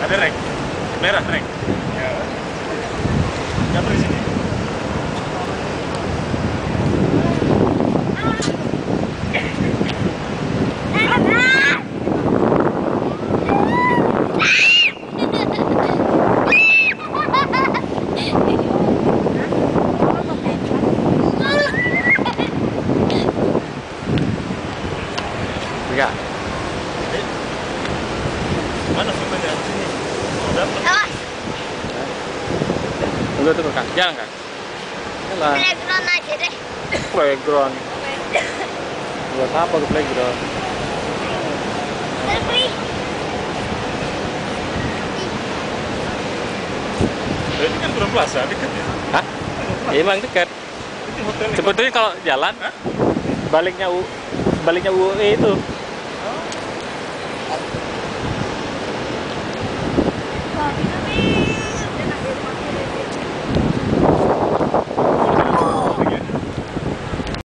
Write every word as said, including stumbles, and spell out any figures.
Ada rek. Merah rek. Ya. Gambar di sini. Enggak. Mana fotonya? Sini. Oh, dapat. Tunggu tunggu Kak. Jangan Kak. Jalan. Playground aja deh. Playground. Buat apa ke playground? Tapi Ini kan Kurang Plaza, dekat ya? Hah? Ya, emang dekat. Ini hotel. Sebetulnya kalau jalan, Hah? baliknya U, baliknya U E itu